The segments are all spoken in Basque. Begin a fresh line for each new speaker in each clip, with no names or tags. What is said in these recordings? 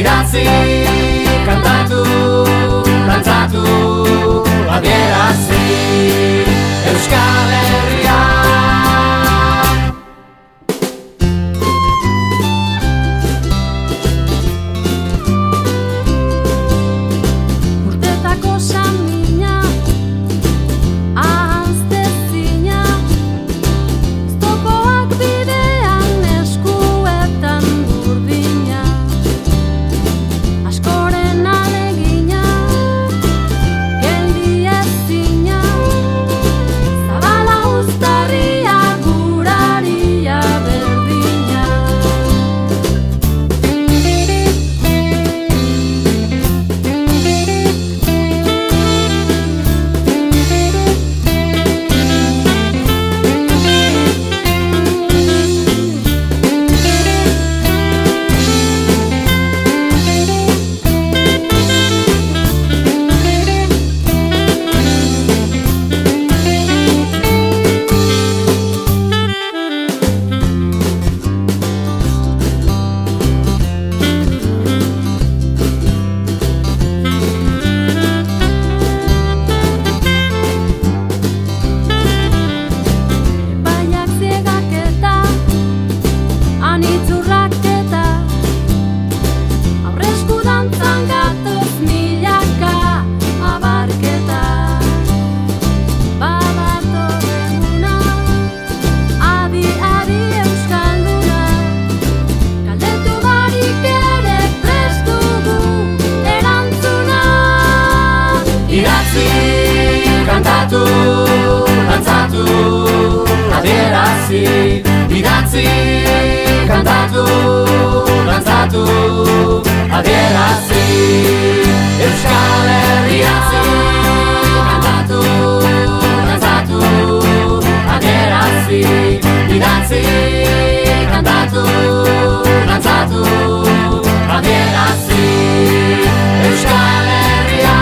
idatzi, kantatu, dantzatu, adierazi, Euskal Herria.
Urtetako samina, ahaztezina, oztopoak bidean eskuetan burdina, askoren alegina, geldi ezina, zabala uztarria guraria berdina. Epaiak ziegaketa, anitzurraketa, aurresku dantzan gatoz milaka abarketa. Badatorremuna, adi euskalduna, galdetu barik ere prest dugu erantzuna.
Idatzi, kantatu, dantzatu, adierazi, idatzi, kantatu, dantzatu, adierazi, Euskal Herria. Kantatu, dantzatu, adierazi, idatzi, kantatu, dantzatu, adierazi, Euskal Herria.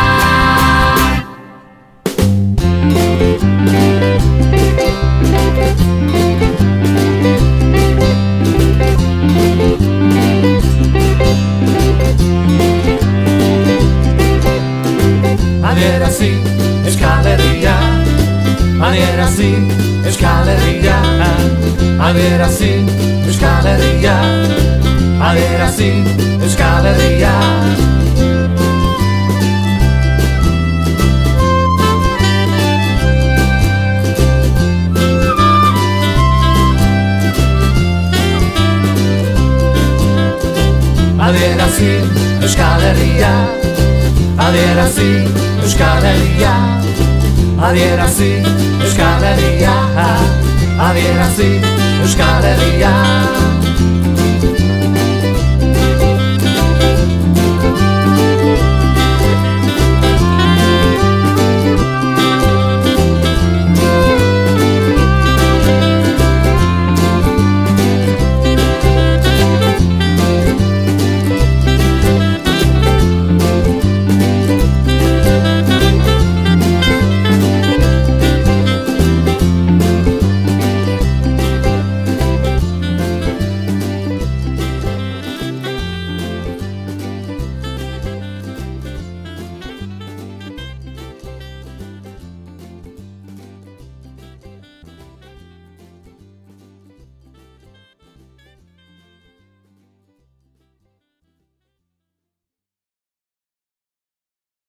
Adierazi, Euskal Herria. Adierazi, Euskal Herria. Adierazi, Euskal Herria. Adierazi, Euskal Herria. Adierazi, Euskal Herria. Adierazi, Euskal Herria. Adierazi, Euskal Herria. Adierazi, Euskal Herria.